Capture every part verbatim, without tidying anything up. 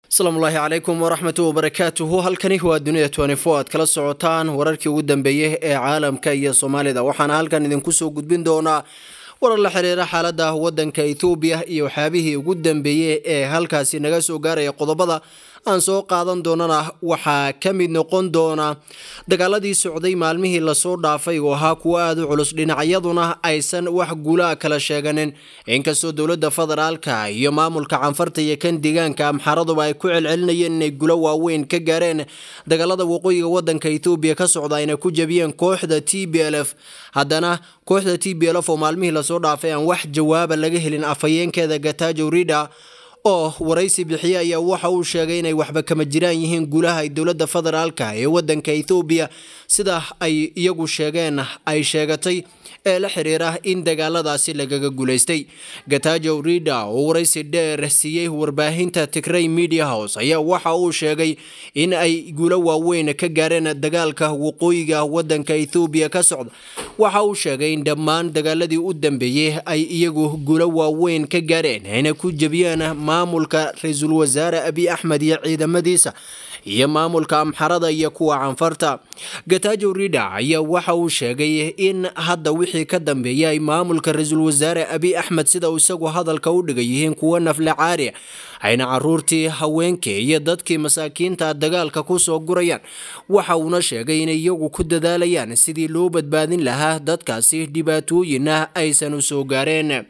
Assalamu alaykum wa rahmatullahi wa barakatuh. Halkani waa Dunida twenty four aad kala socotaan wararkii ugu dambeeyay ee caalamka iyo Soomaalida. Waxaan halkan idinku soo gudbin doonaa warar la xiriira xaaladda wadanka Itoobiya iyo waxaabihii ugu dambeeyay ee halkaasi naga soo gaaray qodobada aan soo qaadan doonana waxa kamid noqon doona dagaaladii socday maalmihii la soo dhaafay oo ahaa kuwa aad u culus dhinacyaduna aysan wax guula kala sheeganin inkastoo dawladda federaalka iyo maamulka canfarta iyo kan deegaanka Amxaradu ay ku celcelinayeen inay guulo waaweyn ka gaareen dagaalada waqooyiga wadanka Itoobiya ka socda inay ku jabiyeen kooxda T P L F haddana kooxda T P L F oo maalmihii la soo dhaafay aan wax jawaab laga helin afayeenkeeda Getachew Reda oo waraysi bixiyay ayaa waxa uu sheegay inay waxba kama jiraan yihiin guulaha ay dawladda federaalka ee wadanka Itoobiya sida ay iyagu sheegeen ay sheegatay ee la xiriira in dagaaladaasi lagaga guuleystay. Getachew Reda oo waraysi dheer siiyay warbaahinta Tigray Media House ayaa waxa uu sheegay in ay guulo waaweyn ka gaareen dagaalka waqooyiga wadanka Itoobiya ka socda. Waxa uu sheegay in dhammaan dagaaladii u dambeeyay ay iyagu guulo waaweyn ka gaareen inay ku jabiyaan maamulka Ra'iisul Wasaare Abiy Ahmed iyo ciidamadiisa iyo maamulka Amxarada iyo kuwa Canfarta. Getachew Reda ayaa waxa uu sheegay in hadda wixii ka dambeeyay maamulka Ra'iisul Wasaare Abiy Ahmed sida uu isagu hadalka u dhigay yihiin kuwa nafla caari ayna caruurtii haweenkii iyo dadkii masaakiinta dagaalka ku soo gurayaan. Waxa uu sheegay in iyagu ku dadaalayaan sidii loo badbaadin lahaa dadkaasi dhibaatooyina aysan u soo gaareen.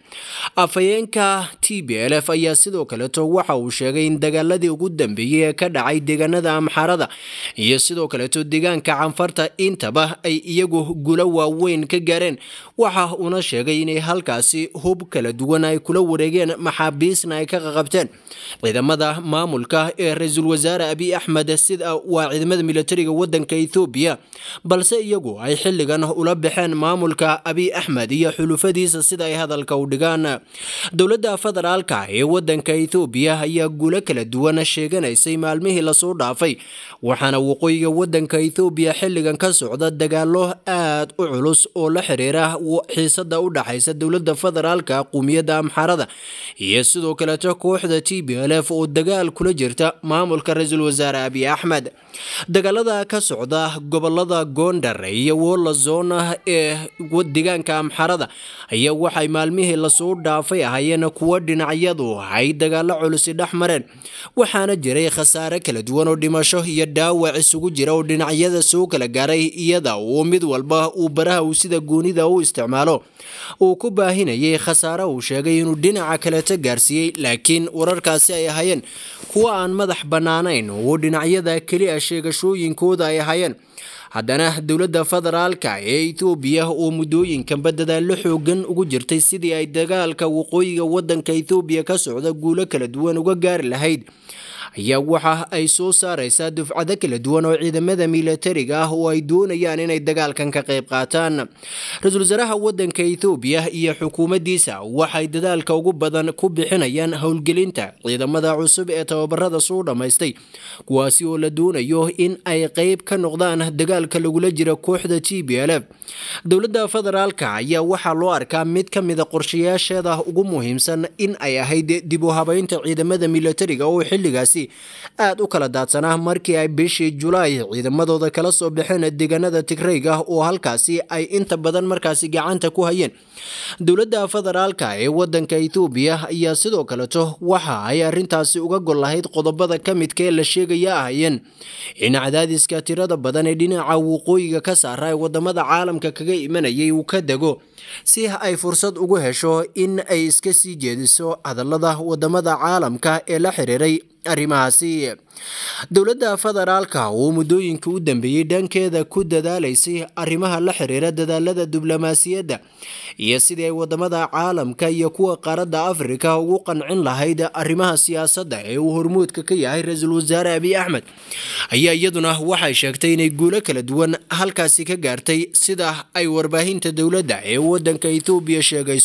Afayeenka T P L F ayaa sidoo kale to waxa uu sheegay in dagaaladii ugu dambeeyay ka dhacay deegaanada Amxarada iyo sidoo kale to deegaanka Canfarta intaba ay iyagu guulo waaweyn ka gaareen. Waxa uu sheegay in halkaasi hub kala duwan ay kula wareegeen maxaabiisna ay ka qabteen ciidamada maamulka ee Ra'iisul Wasaare Abiy Ahmed sida waa ciidamada militariga wadanka Itoobiya balse iyagu ay xilligan ula baxeen maamulka Abiy Ahmed iyo xulufadiisa sida ay hadalka u dhigaan. Dawladda federaalka ee wadanka Itoobiya ayaa guulo kala duwan sheeganaysay maalmihii la soo dhaafay waxaana waqooyiga wadanka Itoobiya xilligan ka socda dagaalo aad u culus oo la xiriira xiisada u dhaxaysa dawladda federaalka qowmiyadda Amxarada iyo sidoo kale kooxda T P L F oo dagaal kula jirta maamulka Ra'iisul Wasaare Abiy Ahmed. Dagaalada ka socda gobolada Gondar iyo Wola Zone ee deegaanka Amxarada ayaa waxay maalmihii la soo dhaafay ahayeen kuwa dhinacyadu ay dagaalo culus dhaxmareen waxaana jiray khasaare kala duwan oo dhimasho iyo dhaawac isugu jira oo dhinacyada soo kala gaaray iyada oo mid walba uu baraha uu sida goonida u isticmaalo uu ku baahinayay khasaare uu sheegay inuu dhinaca kale ta gaarsiiyay laakiin wararkaasi ay ahayeen kuwa aan madax banaanayn oo dhinacyada kaliya sheegashooyinkooda ay ahayeen. haddana dawladda federaalka ee Itoobiya oo muddooyinkan badadaalo xoogan ugu jirtay sidii ay dagaalka waqooyiga wadanka Itoobiya ka socda guulo kala duwan uga gaari lahayd ayaa waxa ay soo saaraysaa dufcado kala duwan oo ciidamada militariga ah oo ay doonayaan inay dagaalkan ka qayb qaataan. Ra'iisul Wasaaraha wadanka Itoobiya iyo xukuumaddiisa waxay dadaalka ugu badan ku bixinayaan howlgelinta ciidamada cusub ee tababarada soo dhameystay kuwaasi oo la doonayo in ay qayb ka noqdaan dagaalka lagula jiro kooxda T P L F. Dawladda federaalka ayaa waxa loo arkaa mid ka mid ah qorshayaasheeda ugu muhiimsan in ay ahayd dib u habeynta ciidamada militariga oo xilligaasi aad u kala daadsanaa markii ay bishii July ciidamadooda kala soo baxeen deegaanada Tigrayga oo halkaasi ay inta badan markaasi gacanta ku hayeen. Dawladda federaalka ee wadanka Itoobiya ayaa sidoo kale to waxa ay arintaasi uga gol lahayd qodobada kamidka ee la sheegaya ahayeen in cadaadiska tirada badan ee dhinaca waqooyiga ka saaray wadamada caalamka kaga imanayay uu ka dago si ay fursad ugu hesho in ay iska sii jeediso hadallada wadamada caalamka ee la xiriiray arrimahaasi. Dawladda federaalka oo muddooyinka u dambeeyay dhankeeda ku dadaalaysay arrimaha la xiriira dadaalada diblomaasiyadda iyo sidii ay wadamada caalamka iyo kuwa qaaradda Afrika ugu qancin lahayd arrimaha siyaasadda ee uu hormuudka ka yahay Ra'iisul Wasaare Abiy Ahmed ayaa iyaduna waxay sheegtay inay guulo kala duwan halkaasi ka gaartay sida ay warbaahinta dawladda ee wadanka Itoobiya sheegayso.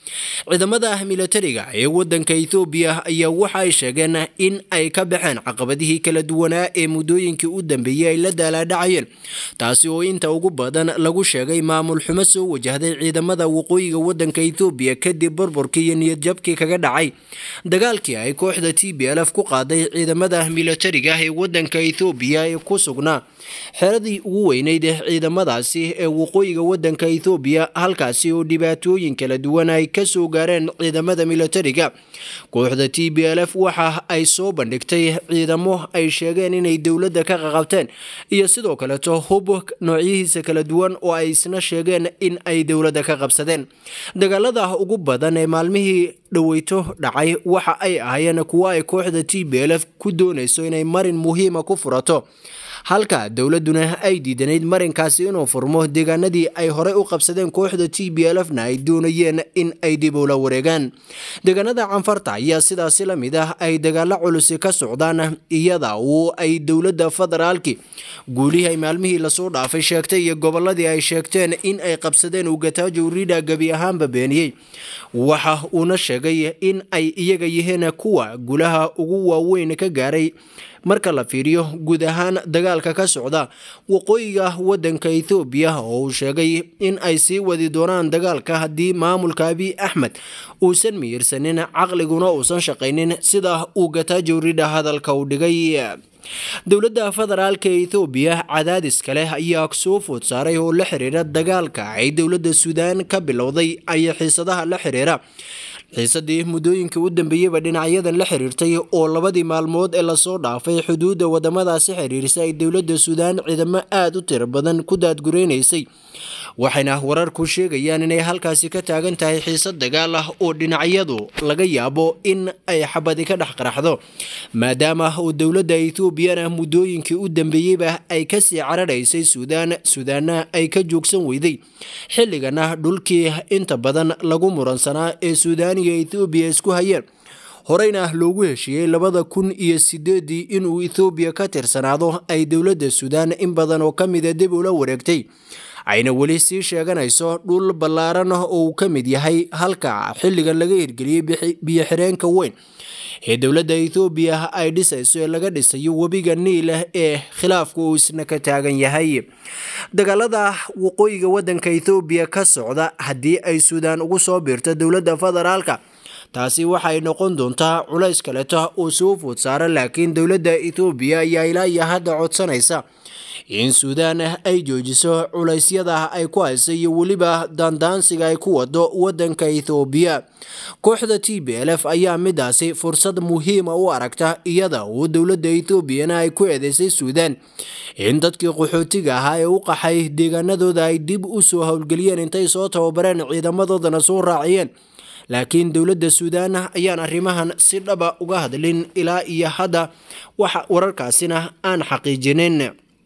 ciidamada militariga ee wadanka Ethiopia ayaa waxa ay sheegeen in ay ka baxeen caqabadihii kala duwanaa ee muddooyinkii u dambeeyay ay la daaladhacayeen taasi oo inta ugu badan lagu sheegay maamul xumo soo wajahday ciidamada waqooyiga wadanka Ethiopia kadib burburkii iyo niyad jabkii kaga dhacay dagaalkii ay kooxda T P L F ku qaaday ciidamada militariga ee wadanka Ethiopia ee ku sugnaa xeradii ugu weyneyd ciidamadaasi ee waqooyiga wadanka Ethiopia halkaasi oo dhibaatooyin kala duwan ay ka soo gaareen ciidamada militariga kooxda T P L F waxa ay soo bandhigtay ciidamo ay sheegeen inay dawladda ka qabteen iyo sidoo kale to hub noocyadiisa kala duwan oo ay isna sheegeen in ay dawladda ka qabsadeen dagaalada ugu badan ee maalmihii dhaweyto dhacay waxa ay ahaayeen kuwa ay kooxda T P L F ku doonayso inay marin muhiim ah ku furato halka dawladuna ay diidaneyd marinkaasi inuu furmo deegaanadii ay hore u qabsadeen kooxda T P L F na ay doonayeen in ay dib u la wareegaan deegaanada Canfarta ayaa sidaas la mid ah ay dagaalo culus ka socdaan iyada oo ay dawladda federaalki guulihay maalmihii la soo dhaafay sheegtay iyo goboladii ay sheegteen in ay qabsadeen uu Getachew Reda gabi ahaanba beeniyay waxa uu sheegay in ay iyaga yihiin kuwa gulaha ugu waaweyn ka gaaray marka la fiiriyo guud ahaan dagaalka ka socda waqooyiga wadanka Ethiopia oo uu sheegay in ay sii wadi doonaan dagaalka hadii maamulka Abiy Ahmed uusan miyirsanin caqliguna uusan shaqaynin sida uu Getachew Reda hadalka u dhigay dawladda federaalka Ethiopia cadaadis kale ayaa soo food saaray oo la xiriira dagaalka ay dawladda Suudaan ka bilowday ay xiisadaha la xiriira xiisadii muddooyinka u dambeeyay dhinacyadan la xiriirtay oo labadii maalmood ee la soo dhaafay xuduudda wadamadaasi xiriirisa ay dawladda Suudaan ciidamo aad u tiro badan ku daadgureysay waxayna wararku sheegayaan inay halkaasi ka taagan tahay xiisad dagaal ah oo dhinacyadu laga yaabo in ay xabadi ka dhex qaraxdo maadaama uu dawladda Ethiopia muddooyinkii u dambeeyay ay ka sii cararaysay Suudaan Suudaana ay ka joogsan weyday xilligana dhulkii inta badan lagu muransanaa ee Suudaan iyo Ethiopia isku hayeen horeyna loogu heshiiyay labada kun iyo sideed in uu Ethiopia ka tirsanaado ay dawladda Suudaan in badan oo kamid ah dib u la wareegtay ayna wali sii sheeganayso dhul ballaaran oo uu kamid yahay halka xilligan laga hirgeliyay biyo xireenka weyn ee dawladda Ethiopia ay dhisayso ee laga dhisayo wabiga Niil ee khilaafku uu isna ka taagan yahay dagaalada waqooyiga wadanka Ethiopia ka socda hadii ay Suudaan ugu soo biirto dawladda federaalka taasi waxay noqon doontaa culays kale oo soo food saaran laakiin dawladda Ethiopia ayaa ilaa hadda codsanaysa in Suudaan ay joojiso culaysyada ay ku haysay iyo waliba dandaansiga ay ku wado wadanka Ethiopia kooxda T P L F ayaa midaasi fursad muhiim ah u aragta iyada oo dawladda Ethiopia ay ku eedeysay Suudaan in dadkii qaxootiga ahaa ee u qaxay deegaanadooda ay dib u soo hawlgeliyeen intay soo tababareen ciidamadoodana soo raaciyeen laakiin dawladda Suudaan ayaan arrimahan si dhaba uga hadlin ilaa iyo hadda waxa wararkaasina aan xaqiijinin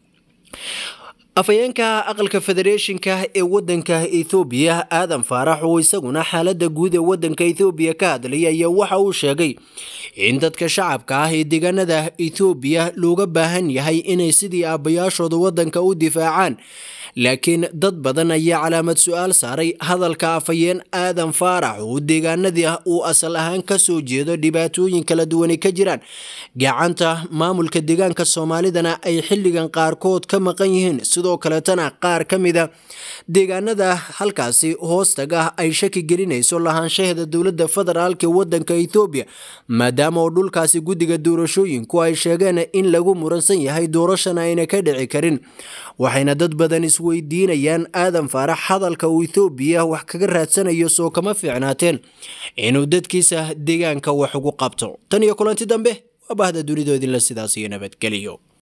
afayeenka aqalka federationka ee wadanka Ethiopia Adam Faarax oo isaguna xaaladda guud ee wadanka Ethiopia ka hadlay ayaa waxa uu sheegay in dadka shacabka ah ee deegaanada Ethiopia looga baahan yahay inay sidii aabayaashooda wadanka u difaacaan laakiin dad badan ayaa calaamad su'aal saaray hadalka afayeen Adam Faarax oo deegaanadii uu asal ahaan ka soo jeedo dhibaatooyin kala duwan ka jiraan gacanta maamulka deegaanka Soomaalidana ay xilligan qaarkood ka maqan yihiin sidoo kale tana qaar kamida deegaanada halkaasi hoostaga ay shaki gelinayso lahaanshaheeda dawladda federaalka wadanka Ethiopia maadaama oo dhulkaasi gudiga doorashooyinku ay sheegeen in lagu muransan yahay doorashana ayna ka dhici karin waxayna dad badan isweydiinayaan Adam Faarax hadalka uu Ethiopia wax kaga raadsanayo soo kama fiicnaateen inuu dadkiisa deegaanka wax ugu qabto tan iyo kulanti dambe waa bahda dunidoodii la sidaas iyo nabadgeliyo.